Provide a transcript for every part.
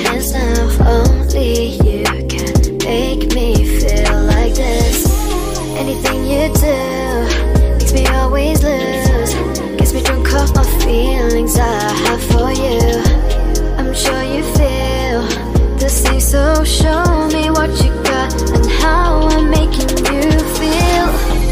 your hands now. Only you can make me feel like this. Anything you do makes me always lose. Gets me drunk off my feelings I have for you. I'm sure you feel the same, so show me what you got and how I'm making you feel.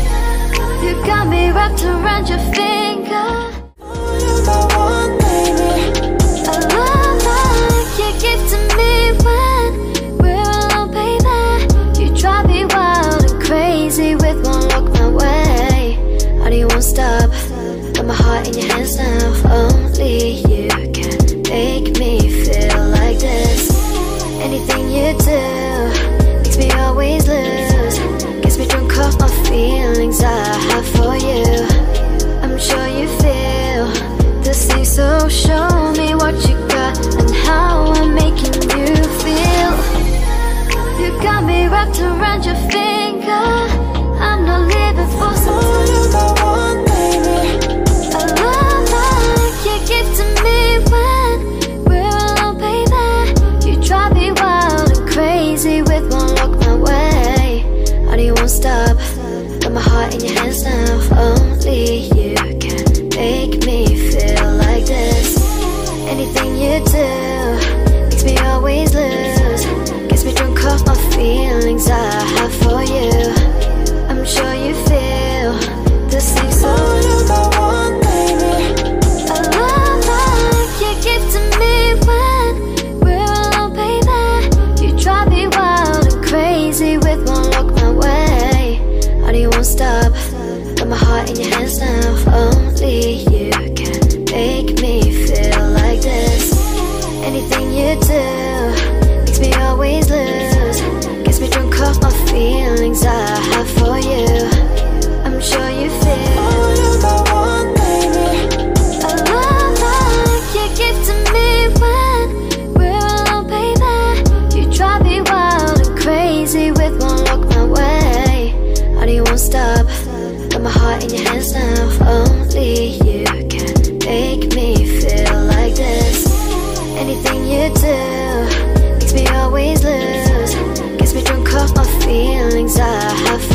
You got me wrapped around your finger. You're the one, baby. A love like you give to me when we're alone, baby. You drive me wild and crazy with one look my way. And you won't stop. Got my heart in your hands now. Only you can make me feel like this. Anything you do makes me always lose. Gets me drunk off my feelings I have for you. I'm sure you feel the same, so show me what you got and how I'm making you feel. You got me wrapped around your finger. I'm not living for some Oh, you're the one, baby. a love like you give to me when we're alone, baby. You drive me wild and crazy with one look my way. And you won't stop. Got my heart in your hands now. Only you can make me feel like this. Anything you do makes me always lose. Gets me drunk off my feelings I have for you. I'm sure you feel the same, so Oh, you're the one, baby. a love like you give to me when we're alone, baby. You drive me wild and crazy with one look my way. And you won't stop. Got my heart in your hands now. Only you can make me feel like this. Anything you do makes me always lose. Gets me drunk off my feelings I have for you. I'm sure you feel Oh, you're the one, baby. a love like you give to me when we're alone, baby. You drive me wild and crazy with one look my way. And you won't stop. Got my heart in your hands now. Only you can make me feel like this. Anything you do makes me always lose. Gets me drunk off my feelings I have